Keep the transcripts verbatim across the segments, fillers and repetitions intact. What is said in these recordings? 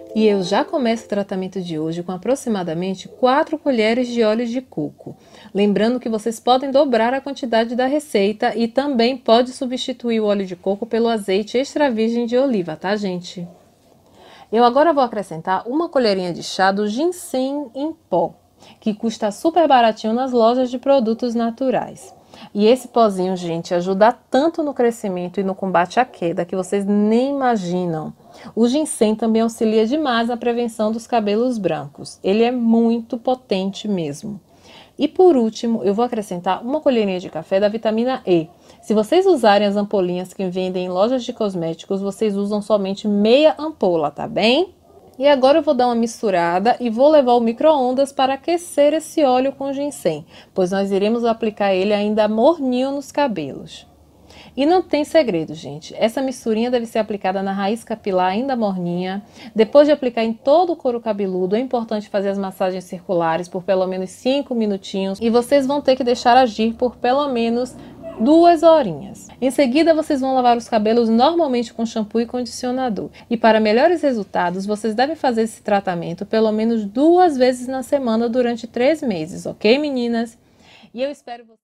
E eu já começo o tratamento de hoje com aproximadamente quatro colheres de óleo de coco. Lembrando que vocês podem dobrar a quantidade da receita e também pode substituir o óleo de coco pelo azeite extra virgem de oliva, tá, gente? Eu agora vou acrescentar uma colherinha de chá do ginseng em pó, que custa super baratinho nas lojas de produtos naturais. E esse pozinho, gente, ajuda tanto no crescimento e no combate à queda que vocês nem imaginam. O ginseng também auxilia demais na prevenção dos cabelos brancos. Ele é muito potente mesmo. E por último, eu vou acrescentar uma colherinha de café da vitamina E. Se vocês usarem as ampolinhas que vendem em lojas de cosméticos, vocês usam somente meia ampola, tá bem? E agora eu vou dar uma misturada e vou levar ao micro-ondas para aquecer esse óleo com ginseng, pois nós iremos aplicar ele ainda morninho nos cabelos. E não tem segredo, gente. Essa misturinha deve ser aplicada na raiz capilar ainda morninha. Depois de aplicar em todo o couro cabeludo, é importante fazer as massagens circulares por pelo menos cinco minutinhos. E vocês vão ter que deixar agir por pelo menos duas horinhas. Em seguida, vocês vão lavar os cabelos normalmente com shampoo e condicionador. E para melhores resultados, vocês devem fazer esse tratamento pelo menos duas vezes na semana durante três meses, ok, meninas? E eu espero vocês.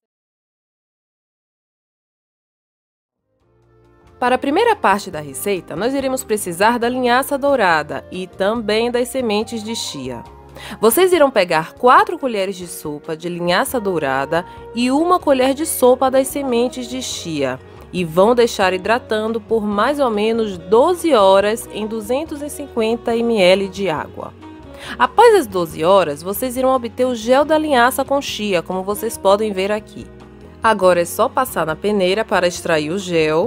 Para a primeira parte da receita, nós iremos precisar da linhaça dourada e também das sementes de chia. Vocês irão pegar quatro colheres de sopa de linhaça dourada e uma colher de sopa das sementes de chia e vão deixar hidratando por mais ou menos doze horas em duzentos e cinquenta mililitros de água. Após as doze horas, vocês irão obter o gel da linhaça com chia, como vocês podem ver aqui. Agora é só passar na peneira para extrair o gel.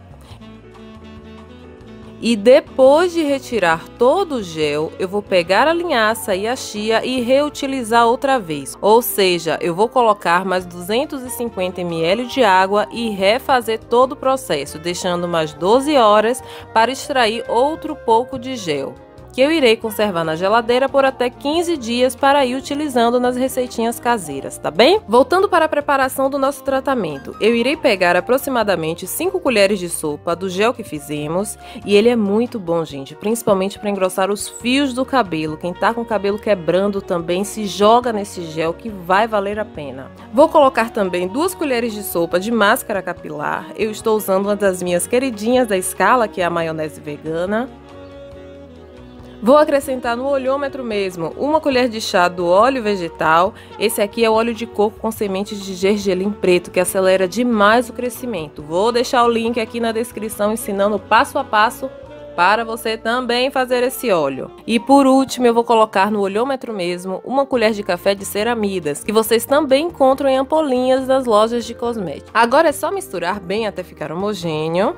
E depois de retirar todo o gel, eu vou pegar a linhaça e a chia e reutilizar outra vez. Ou seja, eu vou colocar mais duzentos e cinquenta mililitros de água e refazer todo o processo, deixando mais doze horas para extrair outro pouco de gel, que eu irei conservar na geladeira por até quinze dias para ir utilizando nas receitinhas caseiras, tá bem? Voltando para a preparação do nosso tratamento, eu irei pegar aproximadamente cinco colheres de sopa do gel que fizemos e ele é muito bom, gente, principalmente para engrossar os fios do cabelo. Quem tá com o cabelo quebrando também se joga nesse gel que vai valer a pena. Vou colocar também duas colheres de sopa de máscara capilar. Eu estou usando uma das minhas queridinhas da Scala, que é a maionese vegana. Vou acrescentar no olhômetro mesmo uma colher de chá do óleo vegetal. Esse aqui é o óleo de coco com sementes de gergelim preto, que acelera demais o crescimento. Vou deixar o link aqui na descrição ensinando passo a passo para você também fazer esse óleo. E por último, eu vou colocar no olhômetro mesmo uma colher de café de ceramidas, que vocês também encontram em ampolinhas das lojas de cosméticos. Agora é só misturar bem até ficar homogêneo.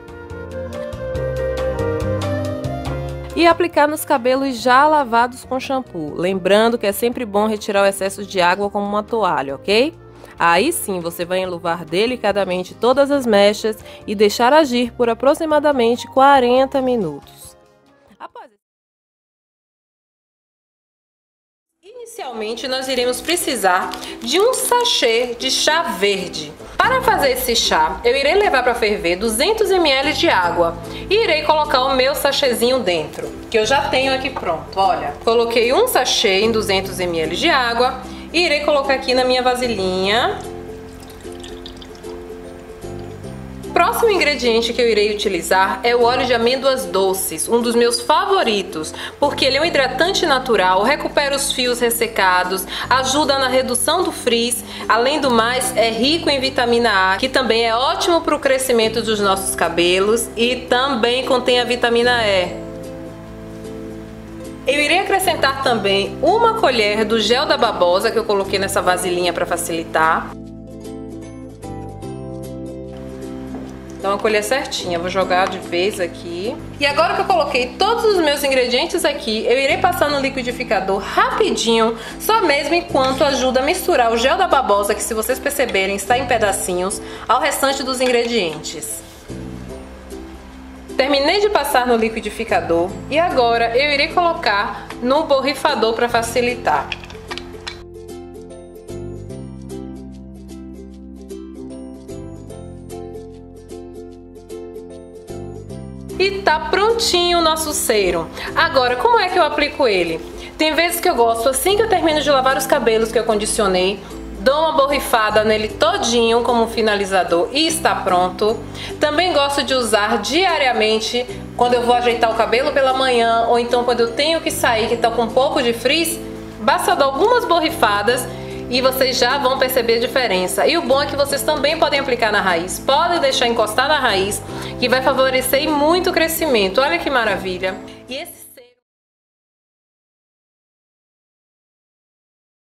E aplicar nos cabelos já lavados com shampoo. Lembrando que é sempre bom retirar o excesso de água com uma toalha, ok? Aí sim você vai enluvar delicadamente todas as mechas e deixar agir por aproximadamente quarenta minutos. Após... Inicialmente nós iremos precisar de um sachê de chá verde. Para fazer esse chá, eu irei levar para ferver duzentos mililitros de água e irei colocar o meu sachêzinho dentro, que eu já tenho aqui pronto. Olha, coloquei um sachê em duzentos mililitros de água e irei colocar aqui na minha vasilhinha. O próximo ingrediente que eu irei utilizar é o óleo de amêndoas doces, um dos meus favoritos, porque ele é um hidratante natural, recupera os fios ressecados, ajuda na redução do frizz, além do mais é rico em vitamina A, que também é ótimo para o crescimento dos nossos cabelos e também contém a vitamina E. Eu irei acrescentar também uma colher do gel da babosa que eu coloquei nessa vasilhinha para facilitar. Dá uma colher certinha, vou jogar de vez aqui. E agora que eu coloquei todos os meus ingredientes aqui, eu irei passar no liquidificador rapidinho, só mesmo enquanto ajuda a misturar o gel da babosa, que se vocês perceberem está em pedacinhos, ao restante dos ingredientes. Terminei de passar no liquidificador e agora eu irei colocar no borrifador para facilitar. E tá prontinho o nosso cero. Agora, como é que eu aplico ele? Tem vezes que eu gosto, assim que eu termino de lavar os cabelos que eu condicionei, dou uma borrifada nele todinho como um finalizador e está pronto. Também gosto de usar diariamente quando eu vou ajeitar o cabelo pela manhã, ou então quando eu tenho que sair que tá com um pouco de frizz, basta dar algumas borrifadas e vocês já vão perceber a diferença. E o bom é que vocês também podem aplicar na raiz, podem deixar encostar na raiz, que vai favorecer muito o crescimento. Olha que maravilha! E esse